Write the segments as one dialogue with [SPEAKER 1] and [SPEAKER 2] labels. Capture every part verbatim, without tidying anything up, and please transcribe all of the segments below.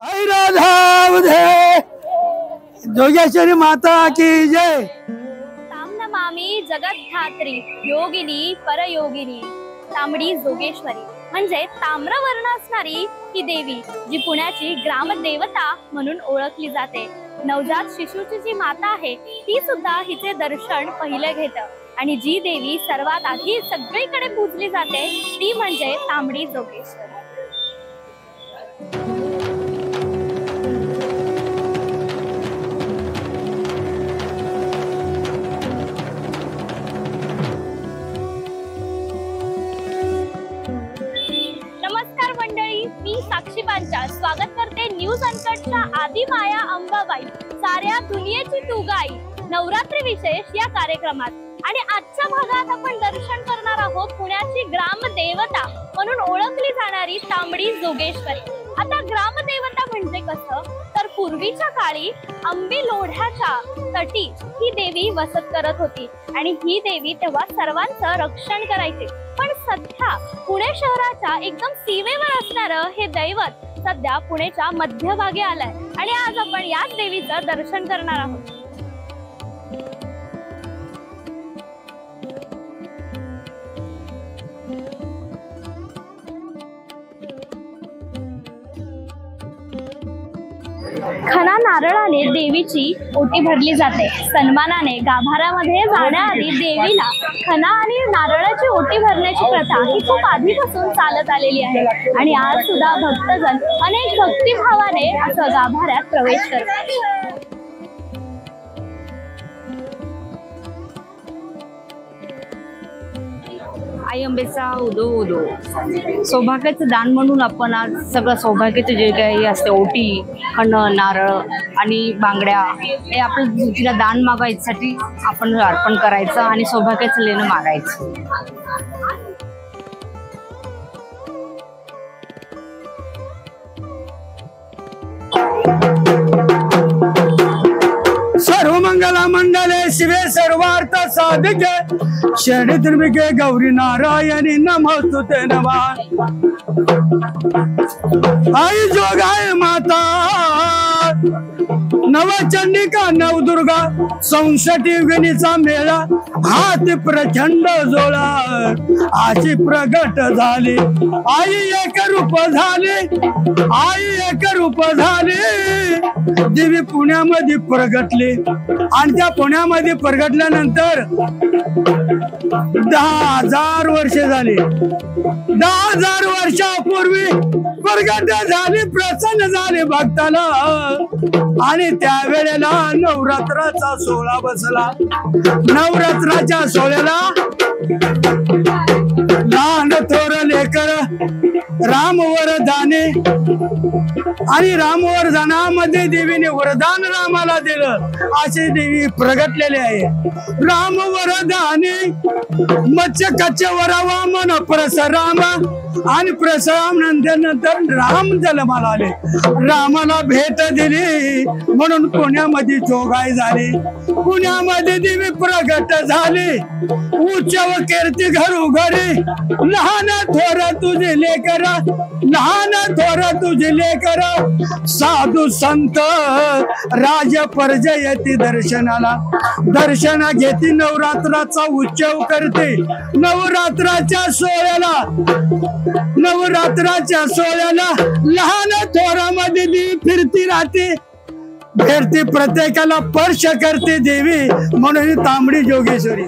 [SPEAKER 1] आई राधा उधे जोगेश्वरी माता की जय।
[SPEAKER 2] तामनमामी जगत धात्री योगिनी परयोगिनी तांबडी जोगेश्वरी म्हणजे ताम्रवर्ण असणारी ही देवी जी पुण्याची ग्रामदेवता म्हणून ओळखली जाते। नवजात शिशूची जी माता आहे ती सुद्धा हिचे दर्शन पहिले घेतं आणि जी देवी सर्वात आधी सगळीकडे पूजली जाते ती म्हणजे तांबडी जोगेश्वरी। मी साक्षी पांचाळ स्वागत करते न्यूज अनकटच्या आदि माया अंबाबाई साऱ्या दुनियेची तू गाई नवरात्री विशेष या कार्यक्रमात। आणि आजच्या भागात आपण दर्शन करणार आहोत पुण्याची ग्रामदेवता म्हणून ओळखली जाणारी तांबडी जोगेश्वरी। आता ग्रामदेवता म्हणजे कसं तर पूर्वीच्या काळी अंबी लोढ्याच्या तटी ही देवी वसत करत होती आणि ही देवी तेव्हा सर्वांचं रक्षण करायची। पण सध्या पुणे शहराच्या एकदम सीमेवर असणारं हे दैवत सध्या पुणेच्या मध्यभागी आलंय आणि आज आपण याच देवीचं दर्शन करणार आहोत। खना नारळाने देवीची ओटी भरली जाते। सन्मानाने गाभाऱ्यामध्ये जाण्याआधी देवीला खना आणि नारळाची ओटी भरण्याची प्रथा ही खूप आधीपासून चालत आलेली आहे आणि आज सुद्धा भक्तजन अनेक भक्तिभावाने असं गाभाऱ्यात प्रवेश करतात।
[SPEAKER 3] आई अंबेचा उदो उदो सौभाग्याचं दान म्हणून आपण आज सगळं सौभाग्याचं जे काही असते ओटी खण नारळ आणि बांगड्या हे आपलं तिला दान मागायसाठी आपण अर्पण करायचं आणि सौभाग्याचं लेणं मागायचं।
[SPEAKER 1] सर्व मंगला मंडले शिवे सर्वार्थ साधिके शरणी त्रिमिके गौरी नारायणी नमस्तुते नमः। आई जोगाय माता नवचंडिका नवदुर्गा संशटी योगिनीचा मेळा हाती प्रचंड जोळा आशी प्रगट झाली आई एक रूप झाली आई एक रूप झाली देवी पुण्यामध्ये प्रगटली आणि त्या पुण्यामध्ये प्रगटल्यानंतर दहा हजार वर्षे झाली। दहा हजार वर्षापूर्वी प्रगट झाली प्रसन्न झाले भक्ताला आणि त्यावेळेला नवरात्राचा सोहळा बसला। नवरात्राच्या सोहळ्याला लहान थोर लेकर राम वरदाने आणि राम वरदानामध्ये देवीने वरदान रामाला दिलं अशी देवी प्रगटलेली आहे। राम वरदाने मत्स्य कच्चे वरावा मन परशुराम आणि परशुराम नंतर नंतर राम जन्माला आले रामाला भेट दिली म्हणून पुण्यामध्ये जोगाई झाली। पुण्यामध्ये देवी प्रगट झाली उच्च व कीर्ती घरोघरी लहान थोर तुझे लेकर लहान थोर तुझे लेकर साधू संत राज परजयती दर्शनाला दर्शना घेती नवरात्राचा उत्सव करते। नवरात्राच्या सोहळ्याला नवरात्राच्या सोहळ्याला लहान थोरामध्ये देवी फिरती राहते फिरती प्रत्येकाला स्पर्श करते देवी म्हणून तांबडी जोगेश्वरी।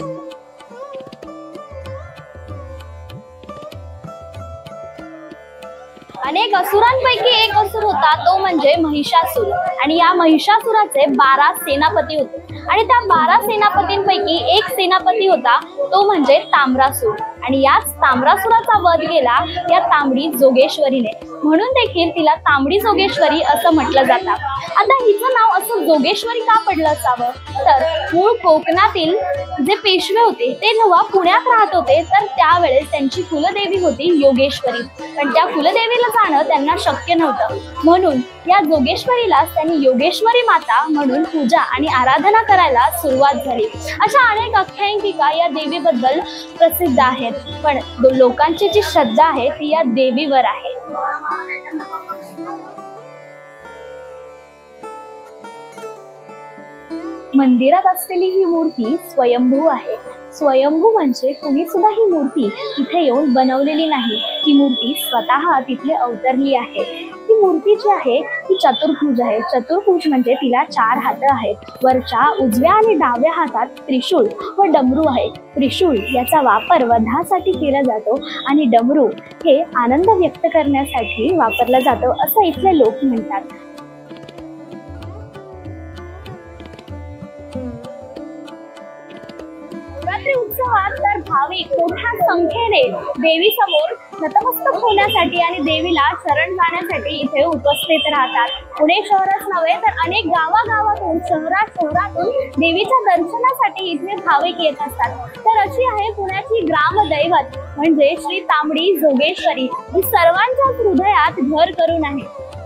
[SPEAKER 2] अनेक असुरांपैकी एक असुर होता तो म्हणजे महिषासुर आणि या महिषासुराचे बारा सेनापती होते आणि त्या बारा सेनापतींपैकी एक सेनापती होता तो म्हणजे ताम्रासुर आणि याच ताम्रासुराचा वध केला या तांबडी जोगेश्वरीने म्हणून देखील तिला तांबडी जोगेश्वरी असं म्हटलं जातं। आता हिचं नाव असं जोगेश्वरी का पडलं असावं तर मूळ कोकणातील जे पेशवे होते ते जेव्हा पुण्यात राहत होते तर त्यावेळेस त्यांची कुलदेवी होती योगेश्वरी पण त्या कुलदेवीला जाणं त्यांना शक्य नव्हतं म्हणून या जोगेश्वरीला त्यांनी योगेश्वरी माता म्हणून पूजा आणि आराधना करायला सुरुवात झाली। अशा अनेक आख्यायिका या देवीबद्दल प्रसिद्ध आहेत पण लोकांची जी श्रद्धा आहे ती या देवीवर आहे। मंदिरात असलेली ही मूर्ती स्वयंभू आहे. स्वयंभू म्हणजे कुणी सुद्धा ही मूर्ती इथे येऊन बनवलेली नाही. ही मूर्ती स्वतः तिथे अवतरली आहे. ही मूर्ती जी आहे ती चतुर्भुज आहे. चतुर्भुज म्हणजे तिला चार हात आहेत. वरच्या उजव्या आणि डाव्या हातात त्रिशूळ व डमरू आहे. त्रिशूळ याचा वापर वधासाठी केला जातो आणि डमरू हे आनंद व्यक्त करण्यासाठी वापरला जातो असं इथले लोक म्हणतात. नवरात्री उत्सवात तर भाविक मोठ्या संख्येने देवी समोर नतमस्तक होण्यासाठी आणि देवीला शरण जाण्यासाठी इथे उपस्थित राहतात. पुणे शहरच नव्हे तर अनेक गावागावातून शहरात शहरातून देवीच्या दर्शनासाठी इथे भाविक येत असतात. तर अशी आहे पुण्याची ग्रामदैवत म्हणजे श्री तांबडी जोगेश्वरी, जी सर्वांच्याच हृदयात घर करून आहे.